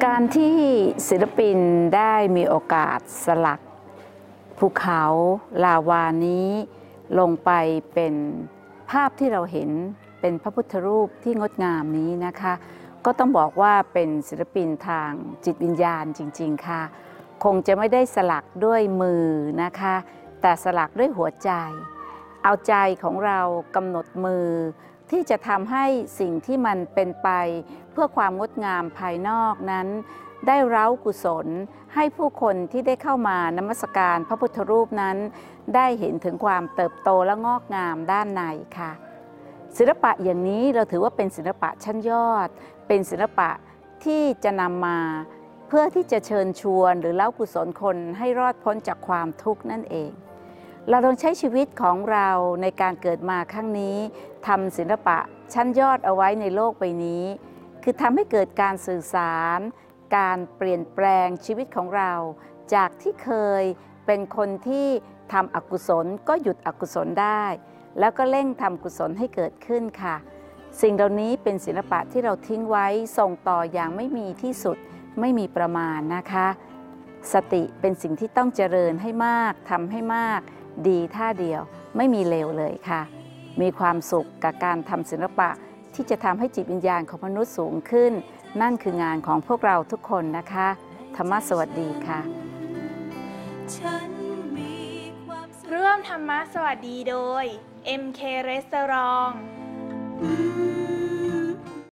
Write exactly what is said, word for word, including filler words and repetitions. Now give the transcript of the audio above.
การที่ศิลปินได้มีโอกาสสลักภูเขาลาวานี้ลงไปเป็นภาพที่เราเห็นเป็นพระพุทธรูปที่งดงามนี้นะคะก็ต้องบอกว่าเป็นศิลปินทางจิตวิญญาณจริงๆค่ะคงจะไม่ได้สลักด้วยมือนะคะแต่สลักด้วยหัวใจเอาใจของเรากำหนดมือที่จะทำให้สิ่งที่มันเป็นไปเพื่อความงดงามภายนอกนั้นได้เร้ากุศลให้ผู้คนที่ได้เข้ามานมัสการพระพุทธรูปนั้นได้เห็นถึงความเติบโตและงอกงามด้านในค่ะศิลปะอย่างนี้เราถือว่าเป็นศิลปะชั้นยอดเป็นศิลปะที่จะนำมาเพื่อที่จะเชิญชวนหรือเล้ากุศลคนให้รอดพ้นจากความทุกข์นั่นเองเราต้องใช้ชีวิตของเราในการเกิดมาครั้งนี้ทำศิลปะชั้นยอดเอาไว้ในโลกใบนี้คือทำให้เกิดการสื่อสารการเปลี่ยนแปลงชีวิตของเราจากที่เคยเป็นคนที่ทำอกุศลก็หยุดอกุศลได้แล้วก็เร่งทำกุศลให้เกิดขึ้นค่ะสิ่งเหล่านี้เป็นศิลปะที่เราทิ้งไว้ส่งต่ออย่างไม่มีที่สุดไม่มีประมาณนะคะสติเป็นสิ่งที่ต้องเจริญให้มากทำให้มากดีท่าเดียวไม่มีเลวเลยค่ะมีความสุขกับการทำศิลปะที่จะทำให้จิตวิญญาณของมนุษย์สูงขึ้นนั่นคืองานของพวกเราทุกคนนะคะธรรมะสวัสดีค่ะร่วมธรรมะสวัสดีโดย เอ็ม เค Restaurant